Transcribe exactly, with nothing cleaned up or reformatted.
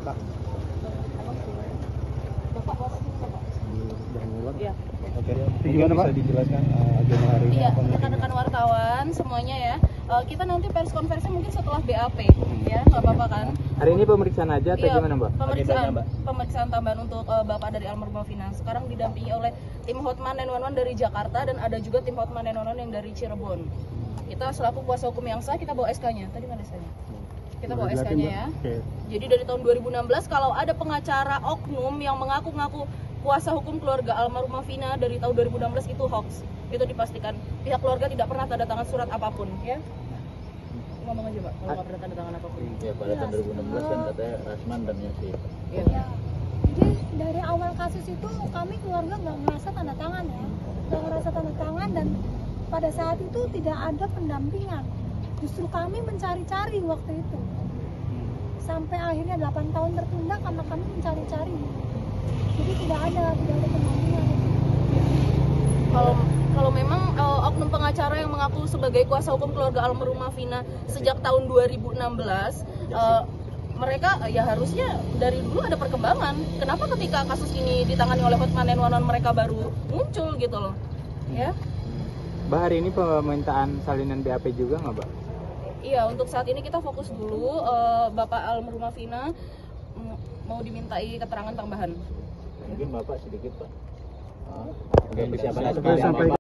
Kak. Bapak, Bapak, Bapak. Iya. Oke, gimana Pak? Bisa dijelaskan uh, agenda hari ini? Iya, rekan-rekan wartawan semuanya ya. Uh, kita nanti pers konferensi mungkin setelah B A P, ya, nggak apa-apa kan? Hari ini pemeriksaan aja atau iya, gimana Mbak? Pemeriksaan, Mbak? Pemeriksaan tambahan untuk uh, Bapak dari Almarhumah Vina. Sekarang didampingi oleh tim Hotman sembilan satu satu dari Jakarta dan ada juga tim Hotman sembilan satu satu yang dari Cirebon. Kita selaku kuasa hukum yang sah, kita bawa S K-nya. Tadi mana S K-nya? Kita bawa S K-nya ya. Okay. Jadi dari tahun dua ribu enam belas kalau ada pengacara oknum yang mengaku-ngaku kuasa hukum keluarga almarhumah Vina dari tahun dua ribu enam belas itu hoax. Itu dipastikan. Pihak keluarga tidak pernah tanda tangan surat apapun, ya. Ngomong aja, Pak, kalau nggak pernah tanda tangan apapun. Ya, pada tahun dua ribu enam belas kan katanya Rasman dan Yasir. Iya. Ya. Jadi dari awal kasus itu kami keluarga nggak ngerasa tanda tangan ya, nggak ngerasa tanda tangan dan pada saat itu tidak ada pendampingan. Justru kami mencari-cari waktu itu. Sampai akhirnya delapan tahun tertunda karena kami mencari-cari. Jadi tidak ada, tidak ada pendampingan. Kalau kalau memang uh, oknum pengacara yang mengaku sebagai kuasa hukum keluarga almarhumah Vina sejak tahun dua ribu enam belas, uh, mereka uh, ya harusnya dari dulu ada perkembangan. Kenapa ketika kasus ini ditangani oleh Hotman sembilan satu satu mereka baru muncul gitu loh, ya? Mbak, hari ini permintaan salinan B A P juga nggak, Mbak? Iya, untuk saat ini kita fokus dulu. Uh, Bapak almarhumah Vina mau dimintai keterangan tambahan. Mungkin Bapak sedikit Pak. Oke, sampai